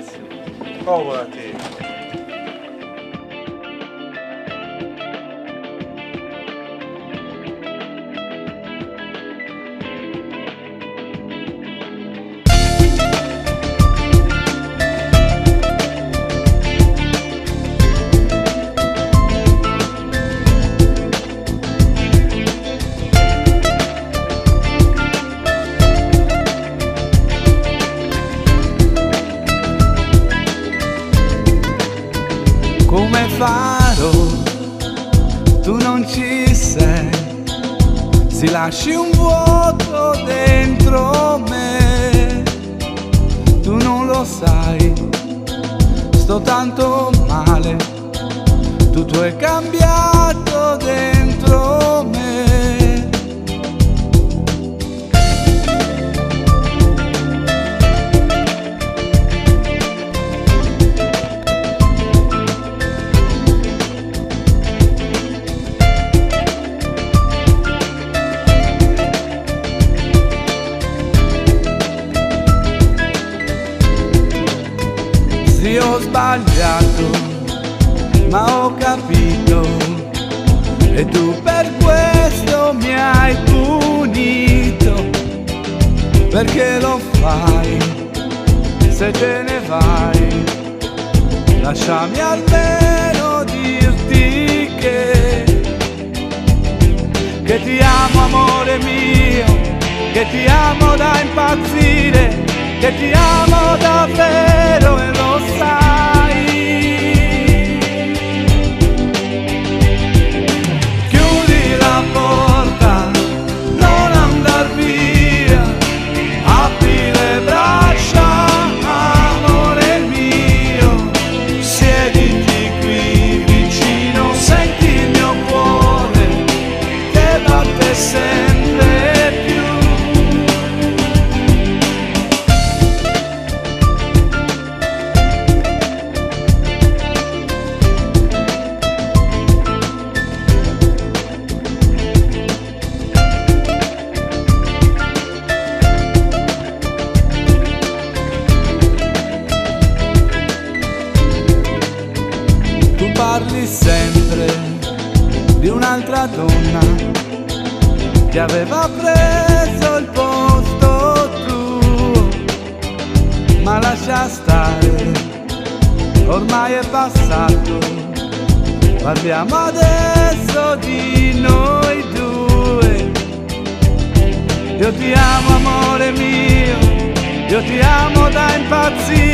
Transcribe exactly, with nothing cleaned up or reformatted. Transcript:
Grazie. Covolati. Come farò, tu non ci sei, si lasci un vuoto dentro me, tu non lo sai, sto tanto male, tutto è cambiato dentro me. Sì, ho sbagliato, ma ho capito, e tu per questo mi hai punito. Perché lo fai, se te ne vai, lasciami almeno dirti che Che ti amo amore mio, che ti amo da impazzire, che ti amo davvero e lo sai. Chiudi la porta, non andar via, apri le braccia, amore mio, siediti qui vicino, senti il mio cuore che batte sempre più. Tu parli sempre di un'altra donna che aveva preso il posto tuo, ma lascia stare, ormai è passato, parliamo adesso di noi due. Io ti amo amore mio, io ti amo da impazzire,